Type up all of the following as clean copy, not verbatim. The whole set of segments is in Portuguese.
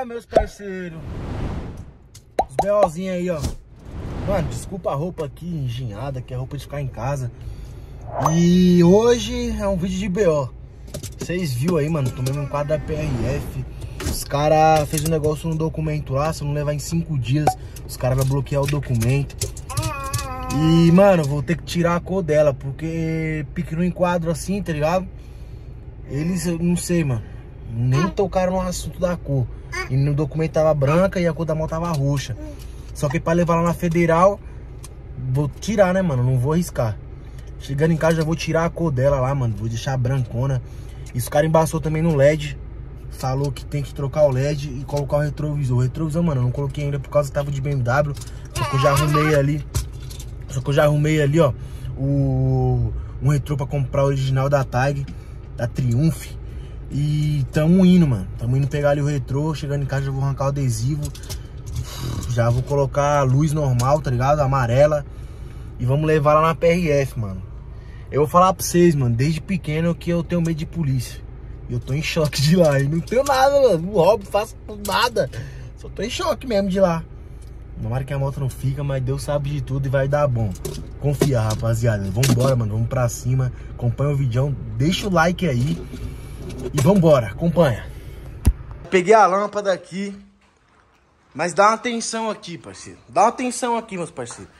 Meus parceiros. Os BOzinhos aí, ó. Mano, desculpa a roupa aqui engenhada, que é roupa de ficar em casa. E hoje é um vídeo de BO. Vocês viram aí, mano, tomei um quadro da PRF. Os caras fez um negócio no documento lá. Se não levar em 5 dias, os caras vão bloquear o documento. E, mano, vou ter que tirar a cor dela, porque pequeno enquadro assim, tá ligado? Eles, eu não sei, mano, nem tocaram no assunto da cor. E no documento tava branca e a cor da moto tava roxa. Só que pra levar lá na federal, vou tirar, né, mano? Não vou arriscar. Chegando em casa já vou tirar a cor dela lá, mano. Vou deixar brancona. E os caras embaçou também no LED. Falou que tem que trocar o LED e colocar o retrovisor. O retrovisor, mano, eu não coloquei ainda por causa que tava de BMW. Só que eu já arrumei ali. Ó, um retrô pra comprar o original da Tag, da Triumph. E tamo indo, mano. Tamo indo pegar ali o retrô. Chegando em casa já vou arrancar o adesivo. Já vou colocar a luz normal, tá ligado? Amarela. E vamos levar lá na PRF, mano. Eu vou falar pra vocês, mano, desde pequeno que eu tenho medo de polícia. E eu tô em choque de lá. E não tenho nada, mano. Não roubo, não faço nada. Só tô em choque mesmo de lá. Tomara que a moto não fica, mas Deus sabe de tudo e vai dar bom. Confia, rapaziada. Vambora, mano. Vamos pra cima. Acompanha o vídeo. Deixa o like aí. E vambora. Acompanha. Peguei a lâmpada aqui. Mas dá uma atenção aqui, parceiro. Dá uma atenção aqui, meus parceiros.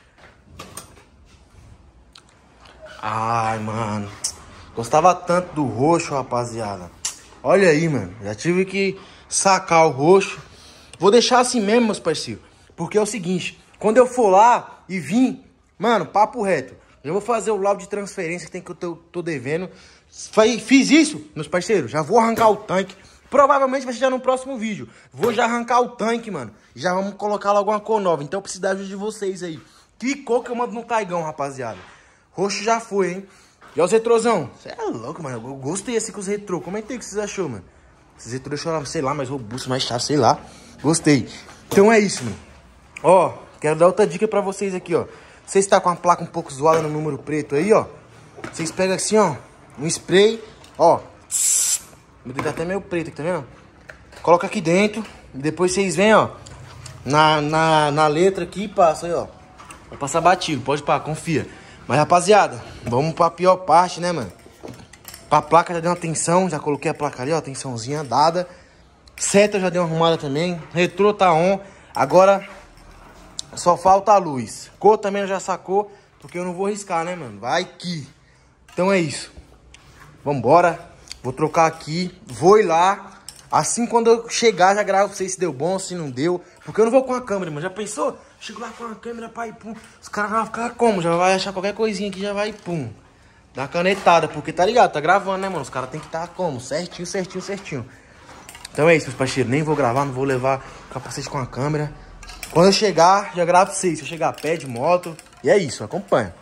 Ai, mano. Gostava tanto do roxo, rapaziada. Olha aí, mano. Já tive que sacar o roxo. Vou deixar assim mesmo, meus parceiros. Porque é o seguinte. Quando eu for lá e vim, mano, papo reto. Eu vou fazer o laudo de transferência que eu tô devendo. Fiz isso, meus parceiros. Já vou arrancar o tanque. Provavelmente vai ser já no próximo vídeo. Vou já arrancar o tanque, mano. Já vamos colocar logo uma cor nova. Então eu preciso da ajuda de vocês aí. Que cor que eu mando no Taigão, rapaziada? Roxo já foi, hein? E ó os retrosão. Você é louco, mano. Eu gostei assim com os retrô. Comentei o que vocês achou, mano. Esses retrô deixaram, sei lá, mais robusto, mais chato, sei lá. Gostei. Então é isso, mano. Ó, quero dar outra dica pra vocês aqui, ó. Vocês tá com a placa um pouco zoada no número preto aí, ó. Vocês pegam assim, ó. Um spray, ó. Meu dedo tá até meio preto aqui, tá vendo? Coloca aqui dentro. E depois vocês vêm, ó. Na letra aqui e passa aí, ó. Vai passar batido, pode pá, confia. Mas, rapaziada, vamos pra pior parte, né, mano? Pra placa já deu uma tensão. Já coloquei a placa ali, ó. Tensãozinha dada. Seta já deu uma arrumada também. Retrô tá on. Agora só falta a luz. Cor também já sacou. Porque eu não vou riscar, né, mano? Vai que. Então é isso. Vambora. Vou trocar aqui, vou ir lá. Assim quando eu chegar já gravo pra vocês se deu bom, se não deu. Porque eu não vou com a câmera, mano. Já pensou? Chego lá com a câmera, pai, pum. Os caras vão ficar como? Já vai achar qualquer coisinha aqui, já vai, pum. Dá uma canetada, porque tá ligado, tá gravando, né, mano? Os caras tem que estar como? Certinho, certinho, certinho. Então é isso, meus parceiros. Nem vou gravar, não vou levar o capacete com a câmera. Quando eu chegar, já gravo pra vocês. Se eu chegar a pé de moto. E é isso, acompanha.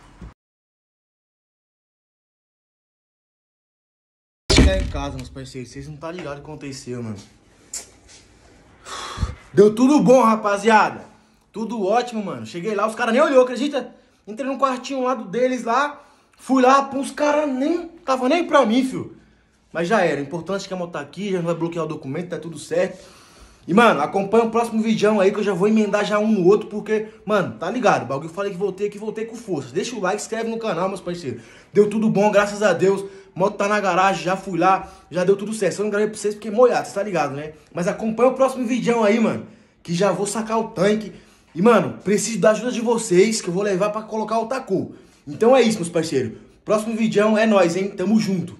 Em casa, meus parceiros, vocês não tá ligado o que aconteceu, mano. Deu tudo bom, rapaziada. Tudo ótimo, mano. Cheguei lá, os caras nem olhou, acredita? Entrei num quartinho lá deles lá. Fui lá, pô, os caras nem tava nem pra mim, filho. Mas já era, importante que a moto tá aqui, já não vai bloquear o documento, tá tudo certo. E, mano, acompanha o próximo vídeo aí que eu já vou emendar já um no outro, porque, mano, tá ligado? O bagulho eu falei que voltei com força. Deixa o like, se inscreve no canal, meus parceiros. Deu tudo bom, graças a Deus. Moto tá na garagem, já fui lá, já deu tudo certo. Só não gravei pra vocês porque é molhado, você tá ligado, né? Mas acompanha o próximo vídeo aí, mano, que já vou sacar o tanque. E, mano, preciso da ajuda de vocês, que eu vou levar pra colocar outra cor. Então é isso, meus parceiros. Próximo vídeo é nóis, hein? Tamo junto.